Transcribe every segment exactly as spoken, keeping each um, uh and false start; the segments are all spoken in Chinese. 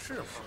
是吗？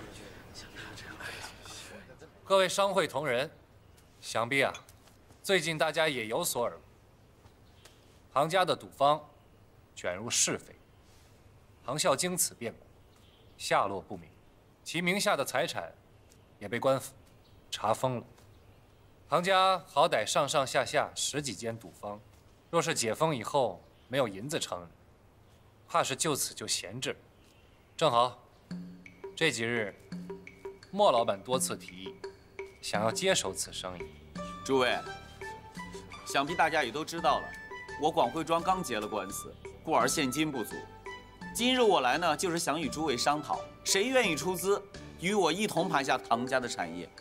各位商会同仁，想必啊，最近大家也有所耳闻，唐家的赌坊卷入是非，唐啸经此变故，下落不明，其名下的财产也被官府查封了。唐家好歹上上下下十几间赌坊，若是解封以后没有银子撑着，怕是就此就闲置了。正好这几日，莫老板多次提议，想要接手此生意。 诸位，想必大家也都知道了，我广汇庄刚结了官司，故而现金不足。今日我来呢，就是想与诸位商讨，谁愿意出资与我一同盘下唐家的产业。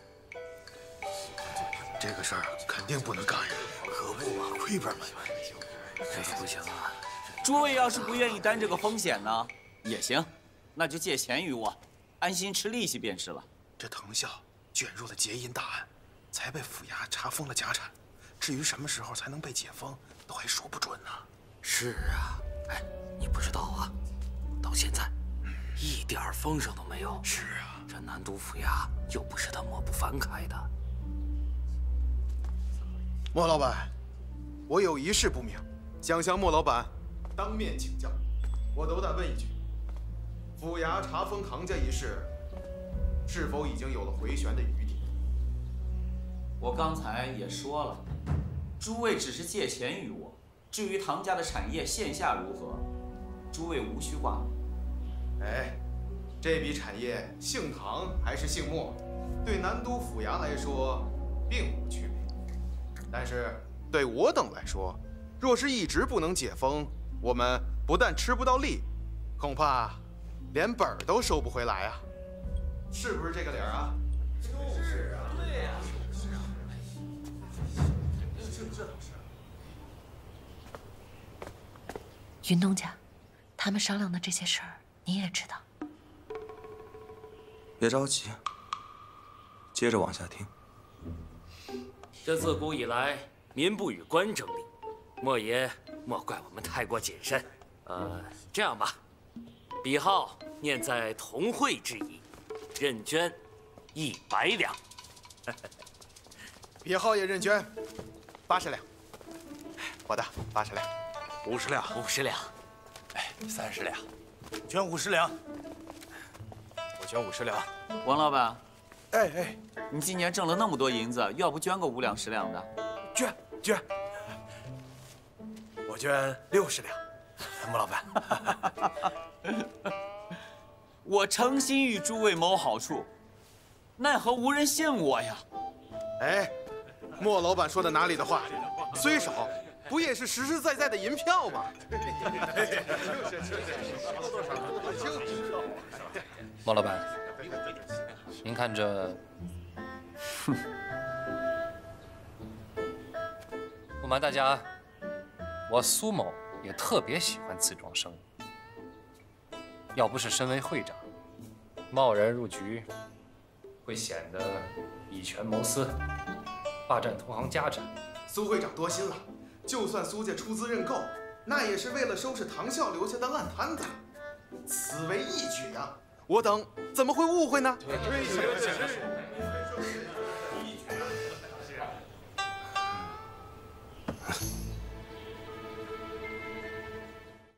这个事儿肯定不能干呀，可不嘛，亏本嘛。 这个不行啊！ 诸位要是不愿意担这个风险呢，也行，那就借钱于我，安心吃利息便是了。 这藤校卷入了劫银大案，才被府衙查封了家产。至于什么时候才能被解封，都还说不准呢。 是啊，哎，你不知道啊，到现在一点风声都没有。 是啊， 这南都府衙又不是他抹不翻开的。 莫老板，我有一事不明，想向莫老板当面请教。我斗胆问一句：府衙查封唐家一事，是否已经有了回旋的余地？ 我刚才也说了，诸位只是借钱于我，至于唐家的产业线下如何，诸位无需挂虑。 哎，这笔产业姓唐还是姓莫，对南都府衙来说并无区别。但是对我等来说，若是一直不能解封，我们不但吃不到利，恐怕连本儿都收不回来啊！是不是这个理儿啊？就是啊，对呀。这这倒是。 云东家，他们商量的这些事儿，你也知道。 别着急，接着往下听。 这自古以来，民不与官争利，莫爷莫怪我们太过谨慎。呃，这样吧，笔号念在同会之意，认捐一百两。 笔号也认捐，八十两。我的八十两， 五十两， 五十两， 哎，三十两，捐五十两，我捐五十两。 王老板， 哎哎， 你今年挣了那么多银子，要不捐个五两十两的？ 捐捐，我捐六十两。莫老板， 我诚心与诸位谋好处，奈何无人信我呀！ 哎，莫老板说的哪里的话？虽少，不也是实实在在的银票吗？ 莫老板，您看这，哼，不瞒大家，我苏某也特别喜欢自装生意。要不是身为会长，贸然入局，会显得以权谋私，霸占同行家产。 苏会长多心了，就算苏家出资认购，那也是为了收拾唐啸留下的烂摊子，此为义举啊！我等怎么会误会呢？ 对